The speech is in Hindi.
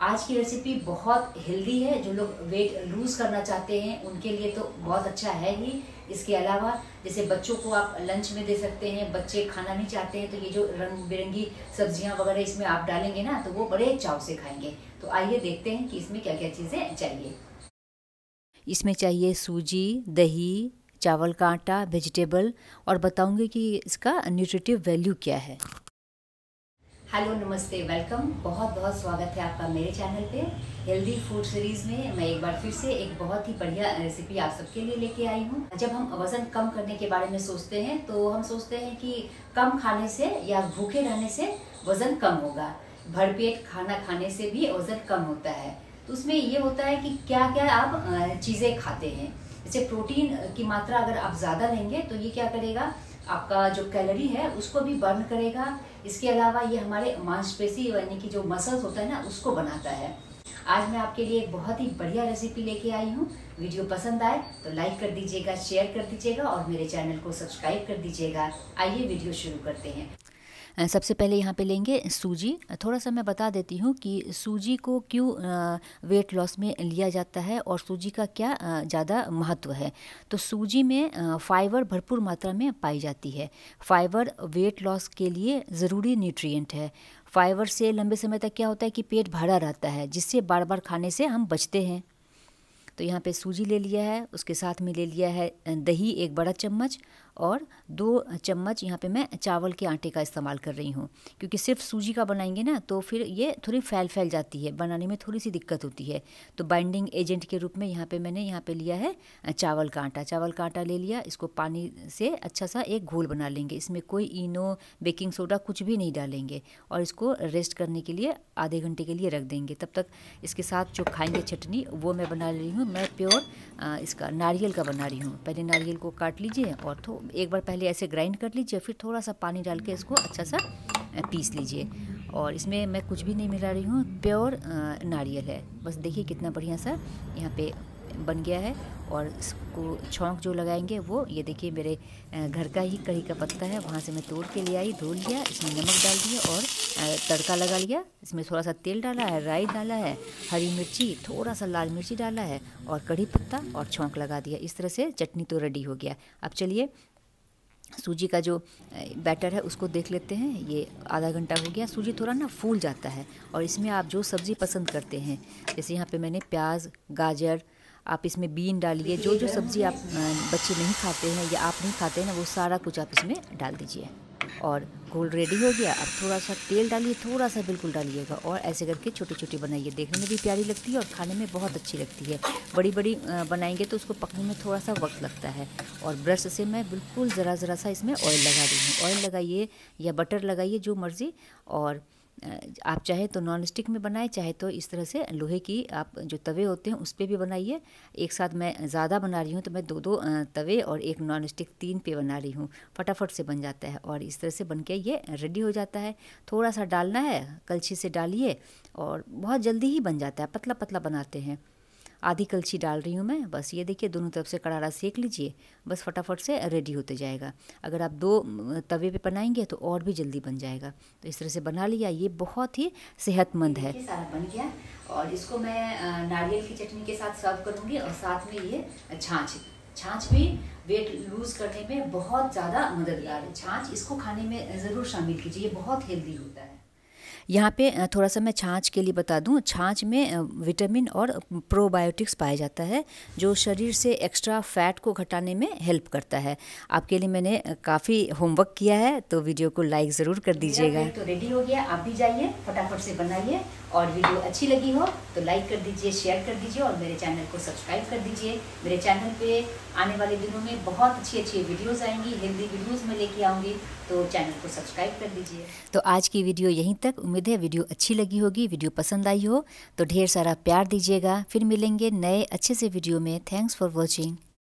आज की रेसिपी बहुत हेल्दी है। जो लोग वेट लूज करना चाहते हैं उनके लिए तो बहुत अच्छा है ही। इसके अलावा जैसे बच्चों को आप लंच में दे सकते हैं, बच्चे खाना नहीं चाहते हैं तो ये जो रंग बिरंगी सब्जियां वगैरह इसमें आप डालेंगे ना तो वो बड़े चाव से खाएंगे। तो आइए देखते हैं कि इसमें क्या क्या चीज़ें चाहिए। इसमें चाहिए सूजी, दही, चावल का आटा, वेजिटेबल और बताऊंगी कि इसका न्यूट्रिटिव वैल्यू क्या है। हेलो, नमस्ते, वेलकम। बहुत बहुत स्वागत है आपका मेरे चैनल पे हेल्दी फूड सीरीज़ में। मैं एक बार फिर से एक बहुत ही बढ़िया रेसिपी आप सबके लिए लेके आई हूँ। जब हम वज़न कम करने के बारे में सोचते हैं तो हम सोचते हैं कि कम खाने से या भूखे रहने से वज़न कम होगा। भरपेट खाना खाने से भी वज़न कम होता है। तो उसमें ये होता है कि क्या क्या आप चीज़ें खाते हैं। जैसे प्रोटीन की मात्रा अगर आप ज़्यादा लेंगे तो ये क्या करेगा, आपका जो कैलोरी है उसको भी बर्न करेगा। इसके अलावा ये हमारे मांसपेशी यानी कि जो मसल्स होता है ना उसको बनाता है। आज मैं आपके लिए एक बहुत ही बढ़िया रेसिपी लेके आई हूँ। वीडियो पसंद आए तो लाइक कर दीजिएगा, शेयर कर दीजिएगा और मेरे चैनल को सब्सक्राइब कर दीजिएगा। आइए वीडियो शुरू करते हैं। सबसे पहले यहाँ पे लेंगे सूजी। थोड़ा सा मैं बता देती हूँ कि सूजी को क्यों वेट लॉस में लिया जाता है और सूजी का क्या ज़्यादा महत्व है। तो सूजी में फाइबर भरपूर मात्रा में पाई जाती है। फाइबर वेट लॉस के लिए ज़रूरी न्यूट्रिएंट है। फाइबर से लंबे समय तक क्या होता है कि पेट भरा रहता है, जिससे बार बार खाने से हम बचते हैं। तो यहाँ पे सूजी ले लिया है, उसके साथ में ले लिया है दही 1 बड़ा चम्मच और 2 चम्मच यहाँ पे मैं चावल के आटे का इस्तेमाल कर रही हूँ, क्योंकि सिर्फ सूजी का बनाएंगे ना तो फिर ये थोड़ी फैल जाती है, बनाने में थोड़ी सी दिक्कत होती है। तो बाइंडिंग एजेंट के रूप में मैंने यहाँ पे लिया है चावल का आटा। चावल का आटा ले लिया, इसको पानी से अच्छा सा एक घोल बना लेंगे। इसमें कोई इनो, बेकिंग सोडा कुछ भी नहीं डालेंगे और इसको रेस्ट करने के लिए आधे घंटे के लिए रख देंगे। तब तक इसके साथ जो खाएंगे चटनी वो मैं बना रही हूँ। मैं प्योर इसका नारियल का बना रही हूँ। पहले नारियल को काट लीजिए और एक बार पहले ऐसे ग्राइंड कर लीजिए, फिर थोड़ा सा पानी डाल के इसको अच्छा सा पीस लीजिए। और इसमें मैं कुछ भी नहीं मिला रही हूँ, प्योर नारियल है। बस देखिए कितना बढ़िया सा यहाँ पे बन गया है। और इसको छौंक जो लगाएंगे वो ये देखिए मेरे घर का ही कढ़ी का पत्ता है, वहाँ से मैं तोड़ के ले आई, धो लिया, इसमें नमक डाल दिया और तड़का लगा लिया। इसमें थोड़ा सा तेल डाला है, राई डाला है, हरी मिर्ची, थोड़ा सा लाल मिर्ची डाला है और कढ़ी पत्ता और छौंक लगा दिया। इस तरह से चटनी तो रेडी हो गया। अब चलिए सूजी का जो बैटर है उसको देख लेते हैं। ये आधा घंटा हो गया। सूजी थोड़ा ना फूल जाता है और इसमें आप जो सब्ज़ी पसंद करते हैं, जैसे यहाँ पे मैंने प्याज, गाजर, आप इसमें बीन डालिए। जो जो सब्ज़ी आप बच्चे नहीं खाते हैं या आप नहीं खाते हैं ना वो सारा कुछ आप इसमें डाल दीजिए। और घोल रेडी हो गया। अब थोड़ा सा तेल डालिए, थोड़ा सा बिल्कुल डालिएगा और ऐसे करके छोटी छोटी बनाइए। देखने में भी प्यारी लगती है और खाने में बहुत अच्छी लगती है। बड़ी बड़ी बनाएंगे तो उसको पकने में थोड़ा सा वक्त लगता है। और ब्रश से मैं बिल्कुल ज़रा ज़रा सा इसमें ऑयल लगा रही हूँ। ऑयल लगाइए या बटर लगाइए, जो मर्ज़ी। और आप चाहे तो नॉन स्टिक में बनाएं, चाहे तो इस तरह से लोहे की आप जो तवे होते हैं उस पर भी बनाइए। एक साथ मैं ज़्यादा बना रही हूँ तो मैं 2 तवे और एक नॉन स्टिक 3 पे बना रही हूँ। फटाफट से बन जाता है और इस तरह से बन के ये रेडी हो जाता है। थोड़ा सा डालना है, कलछी से डालिए और बहुत जल्दी ही बन जाता है। पतला पतला बनाते हैं। आधी कलछी डाल रही हूँ मैं। बस ये देखिए दोनों तरफ से करारा सेक लीजिए, बस फटाफट से रेडी होते जाएगा। अगर आप 2 तवे पे बनाएंगे तो और भी जल्दी बन जाएगा। तो इस तरह से बना लिया। ये बहुत ही सेहतमंद है। सारा बन गया और इसको मैं नारियल की चटनी के साथ सर्व करूँगी और साथ में ये छाछ भी वेट लूज करने में बहुत ज़्यादा मददगार है। छाछ इसको खाने में ज़रूर शामिल कीजिए, ये बहुत हेल्दी होता है। यहाँ पे थोड़ा सा मैं छाछ के लिए बता दूँ। छाछ में विटामिन और प्रोबायोटिक्स पाया जाता है, जो शरीर से एक्स्ट्रा फैट को घटाने में हेल्प करता है। आपके लिए मैंने काफ़ी होमवर्क किया है, तो वीडियो को लाइक ज़रूर कर दीजिएगा। तो रेडी हो गया, आप भी जाइए फटाफट से बनाइए। और वीडियो अच्छी लगी हो तो लाइक कर दीजिए, शेयर कर दीजिए और मेरे चैनल को सब्सक्राइब कर दीजिए। मेरे चैनल पे आने वाले दिनों में बहुत अच्छी अच्छी वीडियोस आएंगी, हेल्दी वीडियोस में लेके आऊँगी, तो चैनल को सब्सक्राइब कर दीजिए। तो आज की वीडियो यहीं तक। उम्मीद है वीडियो अच्छी लगी होगी। वीडियो पसंद आई हो तो ढेर सारा प्यार दीजिएगा। फिर मिलेंगे नए अच्छे से वीडियो में। Thanks for watching.